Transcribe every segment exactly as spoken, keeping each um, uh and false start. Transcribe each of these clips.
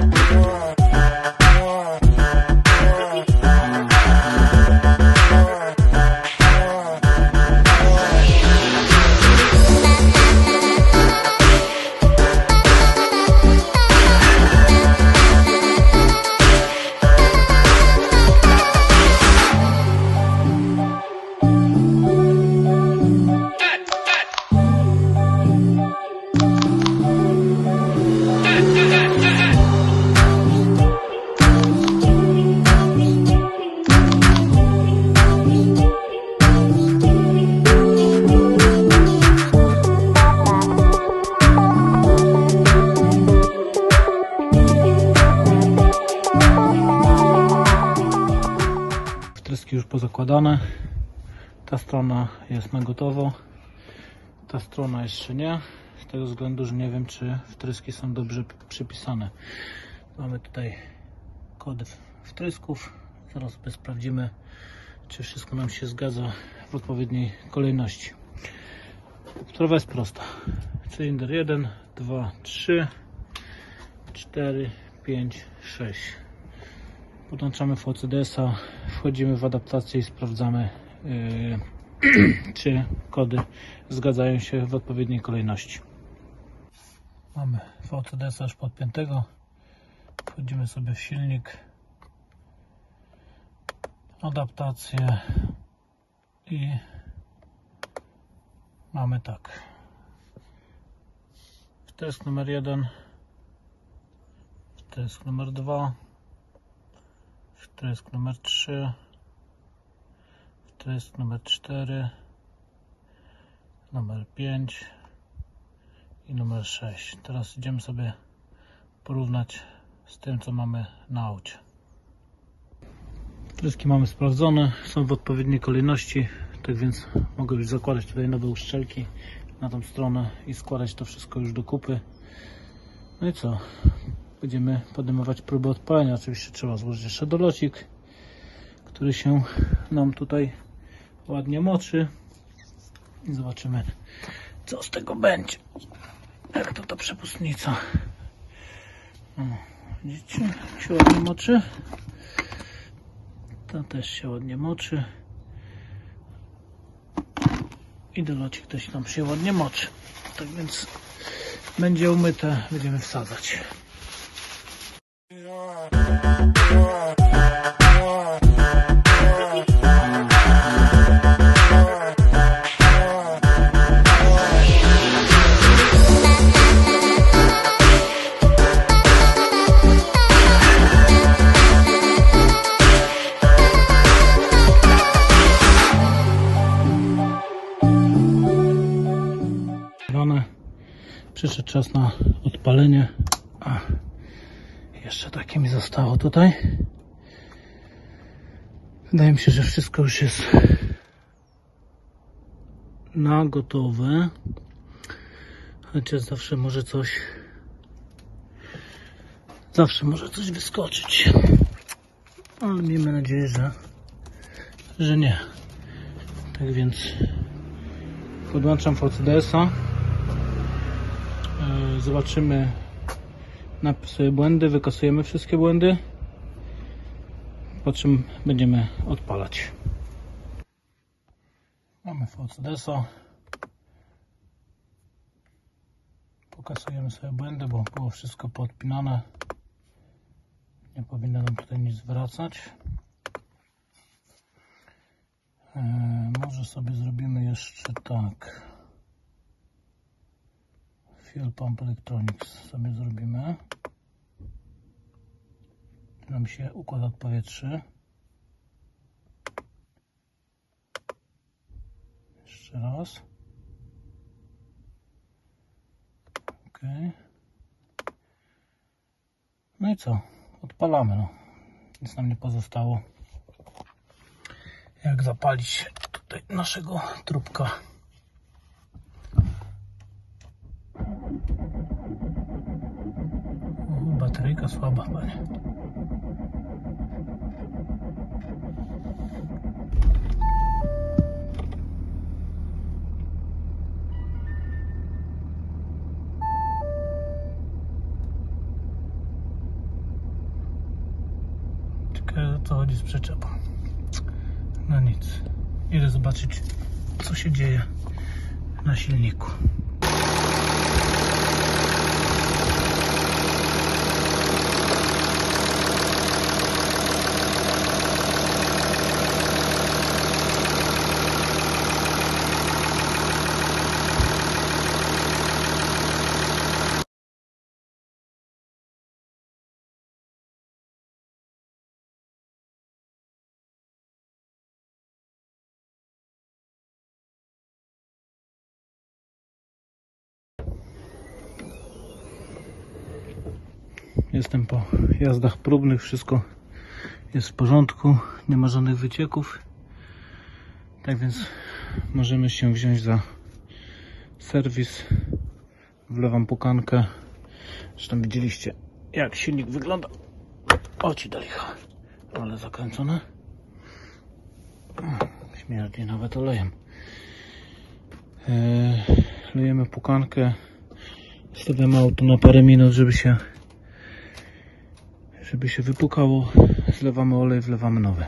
Już pozakładane. Ta strona jest na gotowo, ta strona jeszcze nie, z tego względu, że nie wiem, czy wtryski są dobrze przypisane. Mamy tutaj kody wtrysków, zaraz sobie sprawdzimy, czy wszystko nam się zgadza w odpowiedniej kolejności. Sprawa jest prosta. Cylinder jeden, dwa, trzy, cztery, pięć, sześć. Podłączamy V C D S-a, wchodzimy w adaptację i sprawdzamy, yy, czy kody zgadzają się w odpowiedniej kolejności. Mamy V C D S-a już podpiętego. Wchodzimy sobie w silnik, adaptację i mamy tak. Wtrysk numer jeden, wtrysk numer dwa, wtrysk numer trzy, wtrysk numer cztery, numer pięć i numer sześć. Teraz idziemy sobie porównać z tym, co mamy na aucie. Wtryski mamy sprawdzone, są w odpowiedniej kolejności, tak więc mogę już zakładać tutaj nowe uszczelki na tą stronę i składać to wszystko już do kupy. No i co? Będziemy podejmować próbę odpalenia. Oczywiście trzeba złożyć jeszcze dolocik, który się nam tutaj ładnie moczy i zobaczymy, co z tego będzie. Jak to ta przepustnica. O, widzicie, jak się ładnie moczy. Ta też się ładnie moczy i dolocik też tam się ładnie moczy. Tak więc będzie umyte, będziemy wsadzać. Przyszedł czas na odpalenie. A, jeszcze takie mi zostało tutaj. Wydaje mi się, że wszystko już jest na gotowe. Chociaż zawsze może coś zawsze może coś wyskoczyć. Ale miejmy nadzieję, że, że nie. Tak więc podłączam V C D S-a. Zobaczymy, napisy błędy, wykasujemy wszystkie błędy, po czym będziemy odpalać. Mamy V C D S-a. Pokasujemy sobie błędy, bo było wszystko podpinane. Nie powinno nam tutaj nic wracać. Eee, może sobie zrobimy jeszcze tak. Fuel Pump Electronics sobie zrobimy. Nam się układ odpowietrzy. Jeszcze raz. Ok. No i co? Odpalamy. No. Nic nam nie pozostało, jak zapalić tutaj naszego trupka. Bateryjka słaba, panie. Ciekawe, co chodzi z przyczepą. No nic. Idę zobaczyć, co się dzieje na silniku. Jestem po jazdach próbnych, wszystko jest w porządku, nie ma żadnych wycieków. Tak więc możemy się wziąć za serwis. Wlewam pukankę. Zresztą widzieliście, jak silnik wygląda. O ci do licha, ale zakręcone. Śmierdzi nawet olejem. Eee, lejemy pukankę. Stawiamy auto na parę minut, żeby się żeby się wypukało. Zlewamy olej, wlewamy nowy.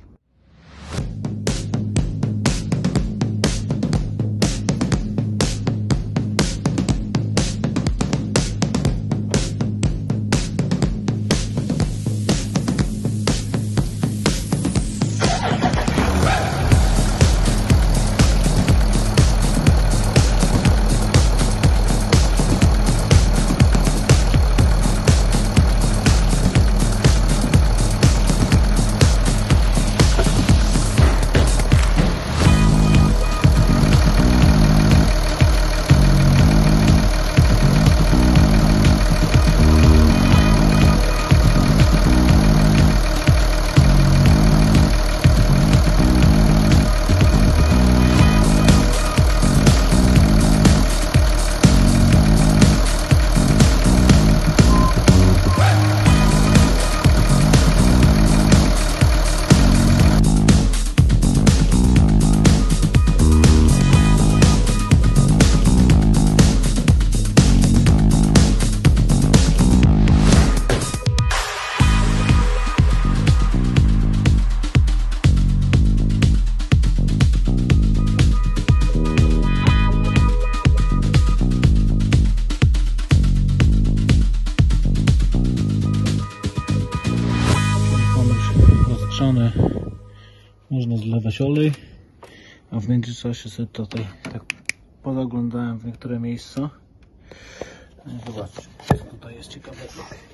Można zlewać olej, a w międzyczasie sobie tutaj tak pozaglądałem w niektóre miejsca. Zobaczcie, co tutaj jest ciekawego.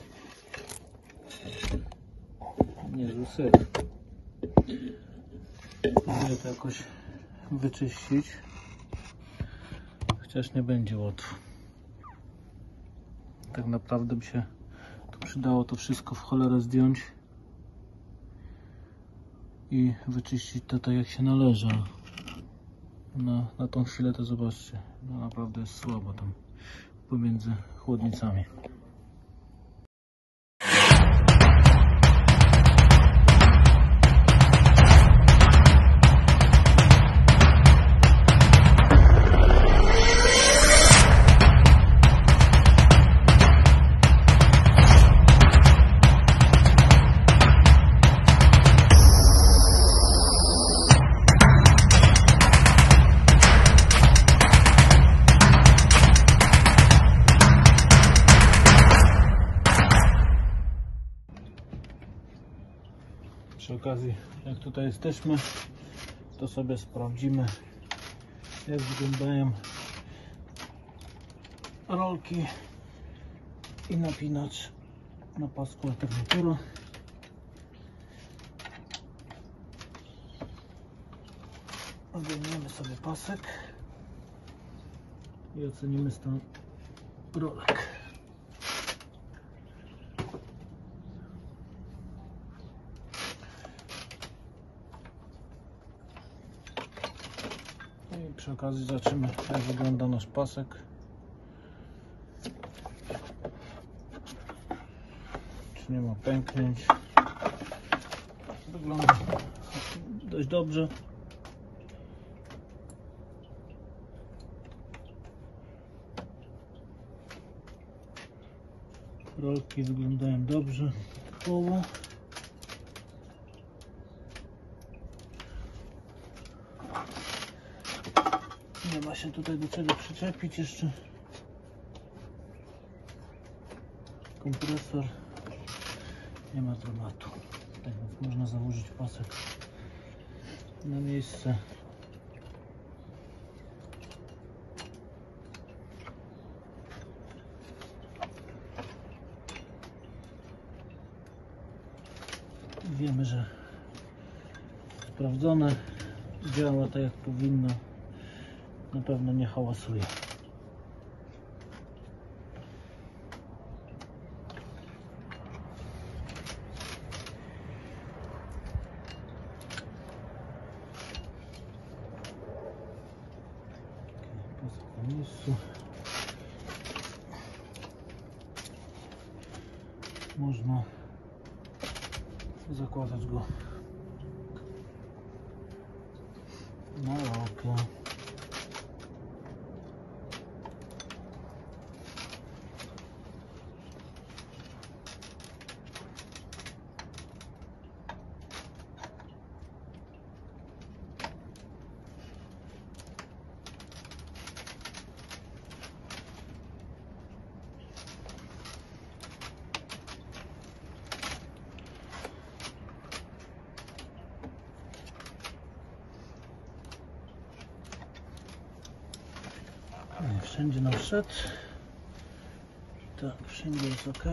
Niezły syf. Próbuję to jakoś wyczyścić, chociaż nie będzie łatwo. Tak naprawdę by się tu przydało to wszystko w cholerę zdjąć i wyczyścić to tak jak się należy. Na, na tą chwilę to zobaczcie, no naprawdę jest słabo tam pomiędzy chłodnicami. Przy okazji, jak tutaj jesteśmy, to sobie sprawdzimy, jak wyglądają rolki i napinacz na pasku alternatora. Odejmiemy sobie pasek i ocenimy stan rolek. I przy okazji zobaczymy, jak wygląda nasz pasek. Czy nie ma pęknięć. Wygląda dość dobrze. Rolki wyglądają dobrze, typowo. Trzeba się tutaj do czegoś przyczepić jeszcze. Kompresor. Nie ma dramatu. Tak więc można założyć pasek na miejsce. Wiemy, że sprawdzone, działa tak jak powinno, na pewno nie hałasuje. Pasek na miejscu. Można zakładać go na rolkę. Wszędzie nam wszedł. Tak, wszędzie jest ok.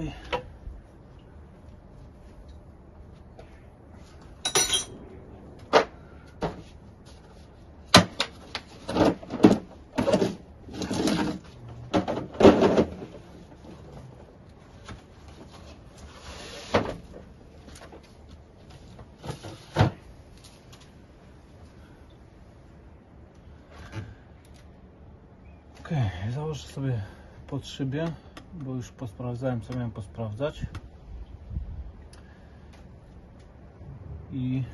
Ok, założę sobie pod szybie, bo już posprawdzałem, co miałem posprawdzać. I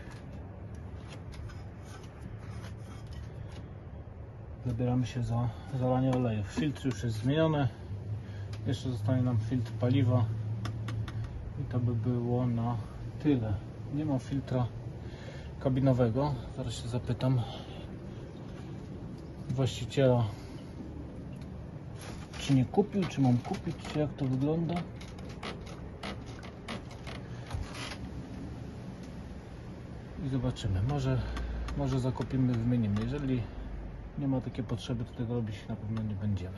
zabieramy się za zalanie oleju. Filtr już jest zmieniony. Jeszcze zostanie nam filtr paliwa. I to by było na tyle. Nie ma filtra kabinowego. Zaraz się zapytam właściciela, czy nie kupił, czy mam kupić, czy jak to wygląda. I zobaczymy. Może, może zakupimy, wymienimy. Jeżeli nie ma takiej potrzeby, to tego robić na pewno nie będziemy.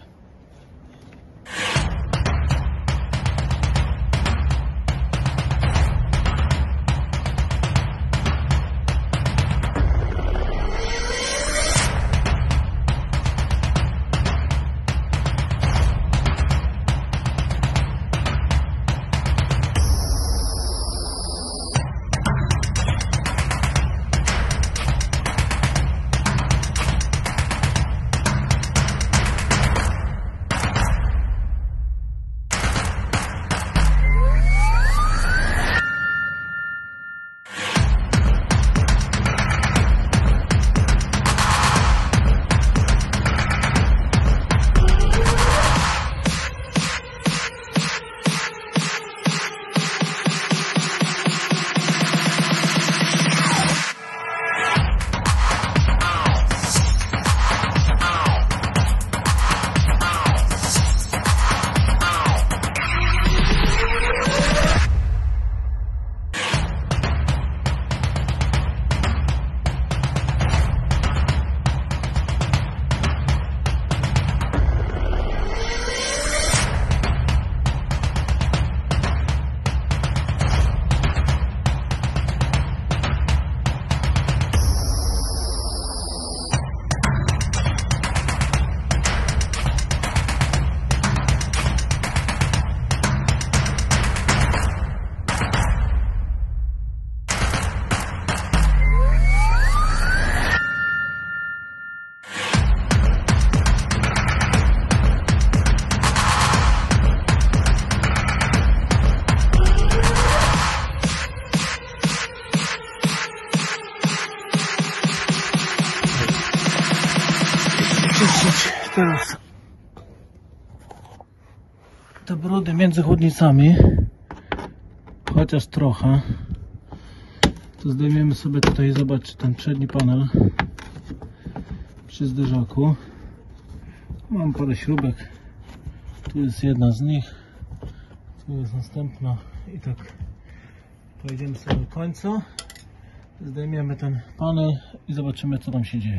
Czyścić teraz te brudy między chłodnicami, chociaż trochę. To zdejmiemy sobie tutaj, zobaczcie, ten przedni panel przy zderzaku. Mam parę śrubek. Tu jest jedna z nich. Tu jest następna. I tak pojedziemy sobie do końca. Zdejmiemy ten panel i zobaczymy, co tam się dzieje.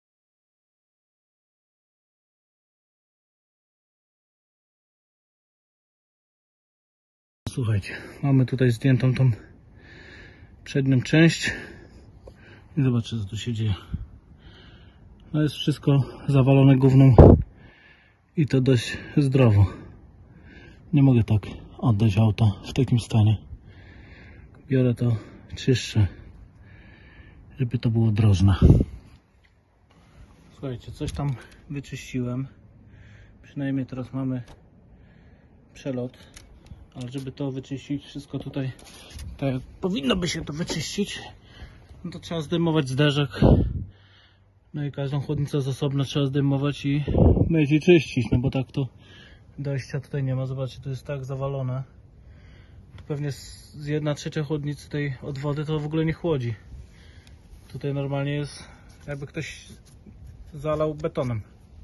Słuchajcie, mamy tutaj zdjętą tą przednią część i zobaczcie, co tu się dzieje. No jest wszystko zawalone gównem i to dość zdrowo. Nie mogę tak oddać auta w takim stanie. Biorę to, czyszczę, żeby to było drożne. Słuchajcie, coś tam wyczyściłem. Przynajmniej teraz mamy przelot. Ale żeby to wyczyścić, wszystko tutaj tak jak powinno by się to wyczyścić, no to trzeba zdejmować zderzak. No i każdą chłodnicę z osobna trzeba zdejmować i myć i czyścić, no bo tak to dojścia tutaj nie ma. Zobaczcie, to jest tak zawalone. Pewnie z jedna trzecia chłodnicy tej od wody to w ogóle nie chłodzi. Tutaj normalnie jest, jakby ktoś zalał betonem.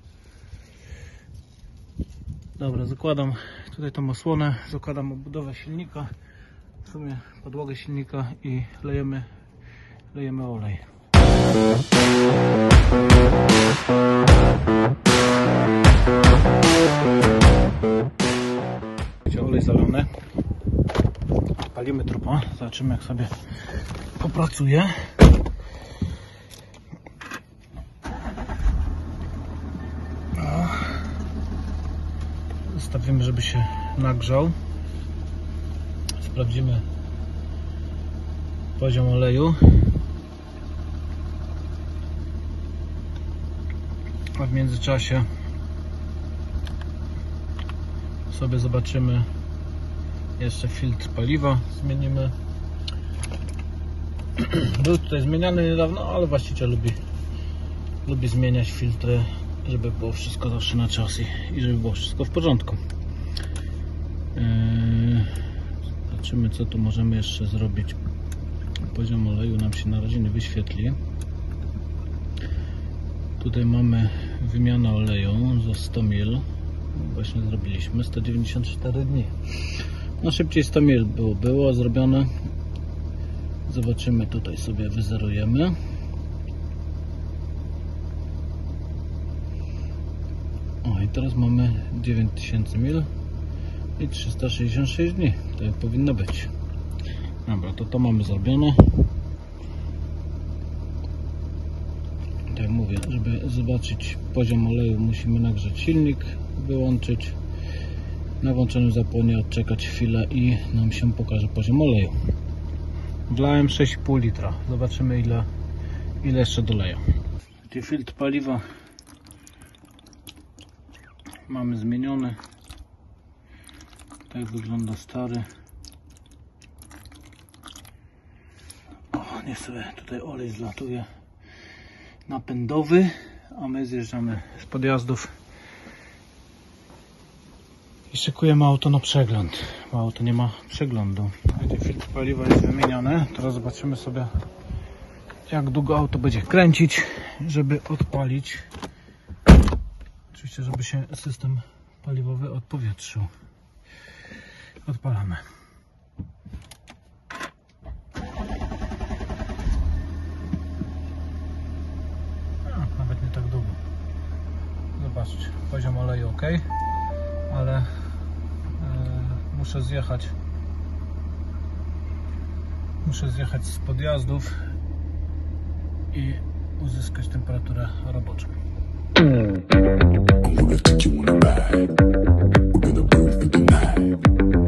Dobra, zakładam tutaj tą osłonę, zakładam obudowę silnika, w sumie podłogę silnika i lejemy, lejemy olej. Olej zalany. Palimy trupa, zobaczymy, jak sobie popracuje. Zostawimy, żeby się nagrzał. Sprawdzimy poziom oleju. A w międzyczasie sobie zobaczymy jeszcze filtr paliwa. Zmienimy. Był tutaj zmieniany niedawno, ale właściciel lubi, lubi zmieniać filtry, żeby było wszystko zawsze na czas i, i żeby było wszystko w porządku. Yy, zobaczymy, co tu możemy jeszcze zrobić. Poziom oleju nam się na razie nie wyświetli. Tutaj mamy wymianę oleju za sto mil. Właśnie zrobiliśmy sto dziewięćdziesiąt cztery dni. No szybciej sto mil było, było zrobione. Zobaczymy, tutaj sobie wyzerujemy. O, i teraz mamy dziewięć tysięcy mil i trzysta sześćdziesiąt sześć dni. Tak jak powinno być. Dobra, to to mamy zrobione. Tak jak mówię, żeby zobaczyć poziom oleju, musimy nagrzać silnik, wyłączyć. Na włączonym zapłonie odczekać chwilę i nam się pokaże poziom oleju. Wlałem sześć i pół litra. Zobaczymy, ile, ile jeszcze doleję. Filtr paliwa mamy zmieniony. Tak wygląda stary. O, niech sobie tutaj olej zlatuje napędowy, a my zjeżdżamy z podjazdów i szykujemy auto na przegląd, bo auto nie ma przeglądu. Filtr paliwa jest wymieniony. Teraz zobaczymy sobie, jak długo auto będzie kręcić, żeby odpalić. Oczywiście, żeby się system paliwowy odpowietrzył. Odpalamy. A, nawet nie tak długo. Zobaczcie, poziom oleju ok, ale yy, muszę zjechać muszę zjechać z podjazdów i uzyskać temperaturę roboczą. I'm gonna take you on a ride. We're gonna burn for the night.